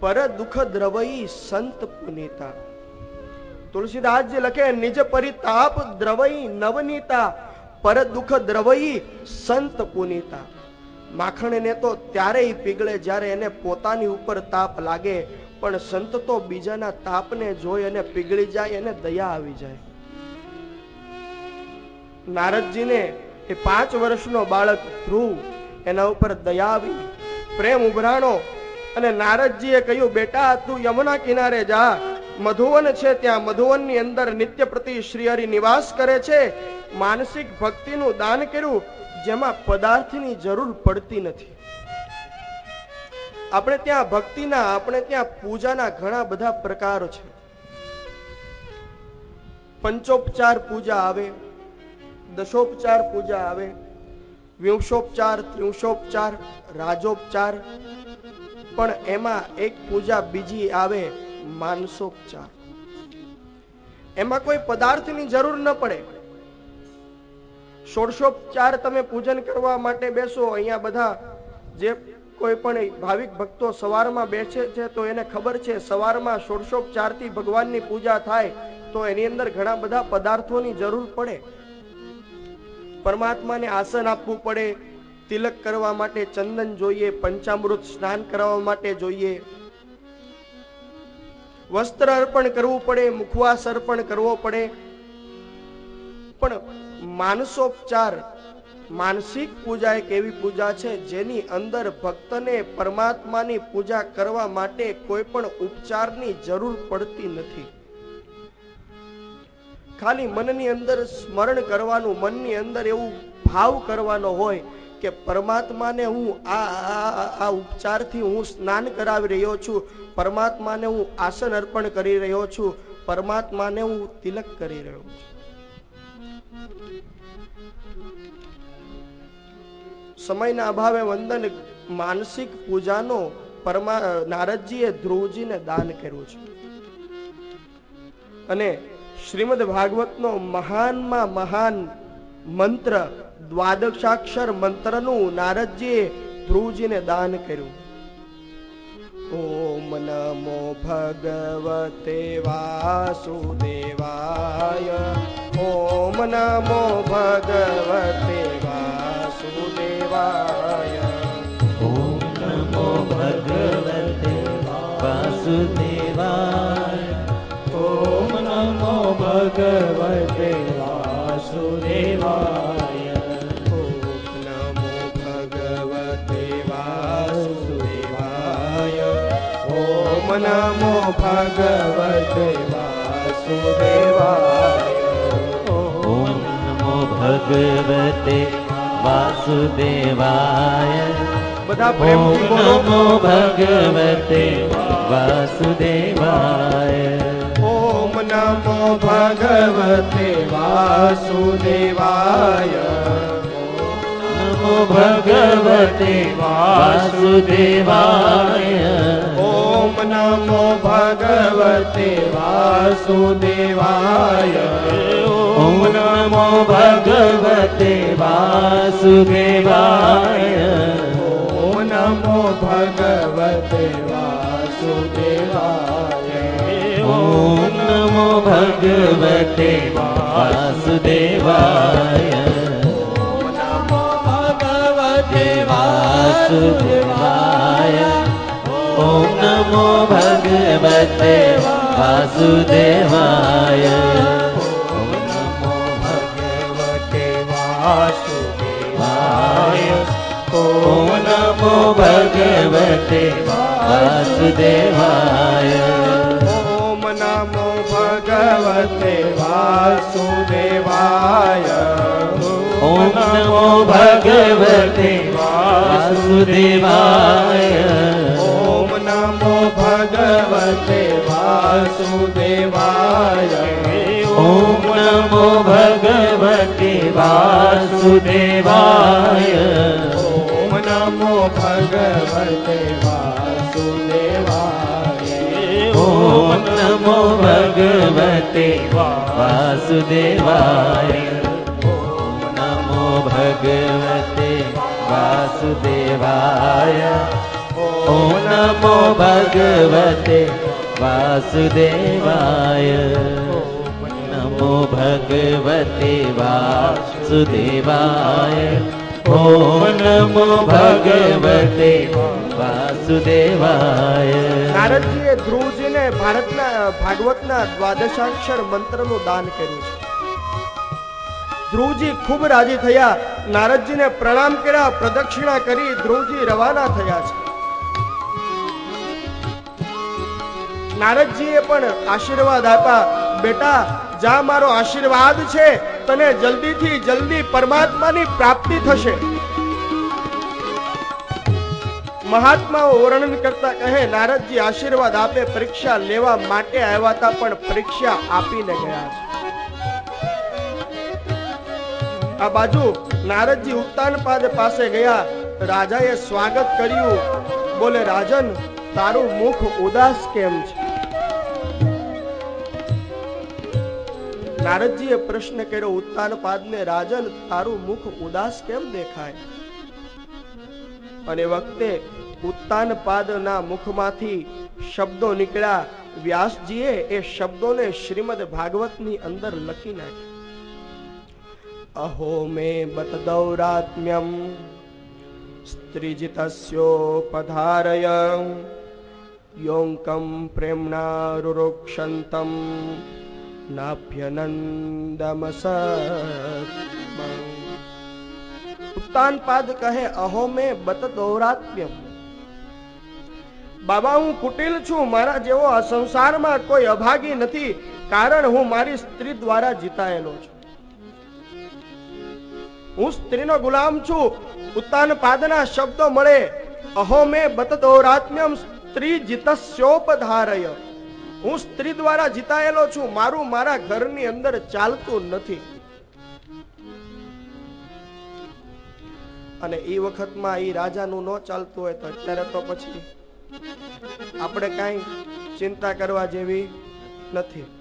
પર દુઃખ દ્રવઈ સંત પુનીતા. તુલસીદાસજી લખે નિજ પરિતાપ દ્રવઈ નવનીતા, પર દુઃખ દ્રવઈ સંત પુનીતા. માખણને તો ત્યારેય પીગળે જ્યારે એને પોતાની ઉપર તાપ લાગે, પણ સંત તો બીજાના તાપને જોઈ અને પીગળી જાય, એને દયા આવી જાય. નારદજીને એ 5 વર્ષનો બાળક ધ્રુવ, એના ઉપર દયા આવી, પ્રેમ ઉભરાણો, અને નારદજીએ કહ્યું, બેટા તું યમુના કિનારે જા, મધુવન છે, ત્યાં મધુવનની અંદર નિત્ય પ્રતિ શ્રી હરિ નિવાસ કરે છે. માનસિક ભક્તિનું દાન કર્યું, જેમાં પદાર્થની જરૂર પડતી નથી. આપણે ત્યાં ભક્તિના, આપણે ત્યાં પૂજાના ઘણા બધા પ્રકારો છે. પંચોપચાર પૂજા આવે, દશોપચાર પૂજા આવે, વિંશોપચાર, ત્રિંશોપચાર, રાજોપચાર, પણ એમાં એક પૂજા બીજી આવે, માનસોપચાર. એમાં કોઈ પદાર્થની જરૂર ન પડે. ષોડશોપચાર તમે પૂજન કરવા માટે બેસો, અહીંયા બધા જે કોઈ પણ ભાવિક ભક્તો સવારમાં બેસે છે તો એને ખબર છે સવારમાં ષોડશોપચારથી ભગવાનની પૂજા થાય તો એની અંદર ઘણા બધા પદાર્થોની જરૂર પડે. પરમાત્માને આસન આપવું પડે, તિલક કરવા માટે ચંદન જોઈએ, પંચામૃત સ્નાન કરવા માટે જોઈએ, વસ્ત્ર અર્પણ કરવું પડે, મુખવાસ અર્પણ કરવો પડે. પણ માનસોપચાર, માનસિક પૂજા એક એવી પૂજા છે જેની અંદર ભક્તને પરમાત્માની પૂજા કરવા માટે કોઈ પણ ઉપચારની જરૂર પડતી નથી. ખાલી મનની અંદર સ્મરણ કરવાનું, મનની અંદર એવું ભાવ કરવાનો હોય કે પરમાત્માને હું આ ઉપચારથી હું સ્નાન કરાવી રહ્યો છું, પરમાત્માને હું આસન અર્પણ કરી રહ્યો છું, પરમાત્માને હું તિલક કરી રહ્યો છું. સમયના અભાવે વંદન માનસિક પૂજાનો નારદજીએ ધ્રુવજીને દાન કર્યું છે. અને શ્રીમદ ભાગવતનો મહાનમાં મહાન મંત્ર દ્વાદશાક્ષર મંત્રનું નારદજીએ ધ્રુવજીને દાન કર્યું. ઓમ નમો ભગવતે વાસુદેવાય, ઓમ નમો ભગવતે વાસુદેવાય, ઓમ નમો ભગવતે વાસુદેવાય, ઓમ નમો ભગવતે વાસુદેવાય, ઓમ નમો ભગવતે વાસુદેવાય, ઓમ નમો ભગવતે વાસુદેવાય, ઓમ નમો ભગવતે વાસુદેવાય, બધા પ્રેમથી બોલો. ઓમ નમો ભગવતે વાસુદેવાય, ઓમ નમો ભગવતે વાસુદેવાય, નમો ભગવતે વાસુદેવાય, ઓમ નમો ભગવતે વાસુદેવાય, ઓમ નમો ભગવતે વાસુદેવાય, ઓમ નમો ભગવતે વાસુદેવાય, ઓમ નમો ભગવતે વાસુદેવાય, ઓમ નમો ભગવતે વાસુદેવાય, ઓમ નમો ભગવતે વાસુદેવાય, ઓમ નમો ભગવતે વાસુદેવાય, ઓમ નમો ભગવતે વાસુદેવાય, ઓમ નમો ભગવતે વાસુદેવાય, ઓમ નમો ભગવતે વાસુદેવાય, ઓમ નમો ભગવતે વાસુદેવાય, ઓમ નમો ભગવતે વાસુદેવાય, ઓમ નમો ભગવતે વાસુદેવાય, ઓમ નમો ભગવતે વાસુદેવાય, ઓમ નમો ભગવતે વાસુદેવાય, ઓમ નમો ભગવતે વાસુદેવાય નમો ભગવતે વાસુદેવાય ઓમ નમો ભગવતે વાસુદેવાય. નારદજીએ ધ્રુવજીને ભાગવતના દ્વાદશાક્ષર મંત્રનું દાન કર્યું છે. ધ્રુવજી ખૂબ રાજી થયા, નારદજીને પ્રણામ કર્યા, પ્રદક્ષિણા કરી ધ્રુવજી રવાના થયા છે. નારદજીએ પણ આશીર્વાદ આપ્યા, બેટા જા, મારો આશીર્વાદ છે, તને જલ્દીથી જલ્દી પરમાત્માની પ્રાપ્તિ થશે. મહાત્માઓ વર્ણન કરતા કહે, નારદજી આશીર્વાદ આપે, પરીક્ષા લેવા માટે આવ્યા હતા, પણ પરીક્ષા આપીને ગયા છે. આ બાજુ નારદજી ઉત્તાનપાદ પાસે ગયા, રાજાએ સ્વાગત કર્યું. બોલે, રાજન, તારું મુખ ઉદાસ કેમ છે? નારદજીએ પ્રશ્ન કર્યો ઉત્તાનપાદને, રાજન, તારું મુખ ઉદાસ કેમ દેખાય? અને વખતે ઉત્તાનપાદના મુખમાંથી શબ્દો નીકળ્યા. વ્યાસજીએ એ શબ્દોને શ્રીમદ ભાગવતની અંદર લખી નાખ્યા. અહો મે બત દૌરાત્મ્યમ સ્ત્રીજિતસ્યોપધારય યોંકમ પ્રેમણા રુરુક્ષંતમ નાભ્યનંદમસત્મં. ઉત્તાનપાદ કહે, અહો મે બત દૌરાત્મ્યમ. બાબા, હું કુટિલ છું, મારા જેવો આ સંસારમાં કોઈ અભાગી નથી, કારણ હું મારી સ્ત્રી દ્વારા જીતાયેલો છું. હું સ્ત્રીનો ગુલામ છું. ઉત્તાનપાદના શબ્દો મળે, અહો મે બત દૌરાત્મ્યમ સ્ત્રી જીતસ્યોપધારય. હું સ્ત્રી દ્વારા જીતાયેલો છું, મારું મારા ઘરની અંદર ચાલતું નથી. અને એ વખતમાં એ રાજાનું ન ચાલતું હોય તો અત્યારે તો પછી આપણે કઈ ચિંતા કરવા જેવી નથી.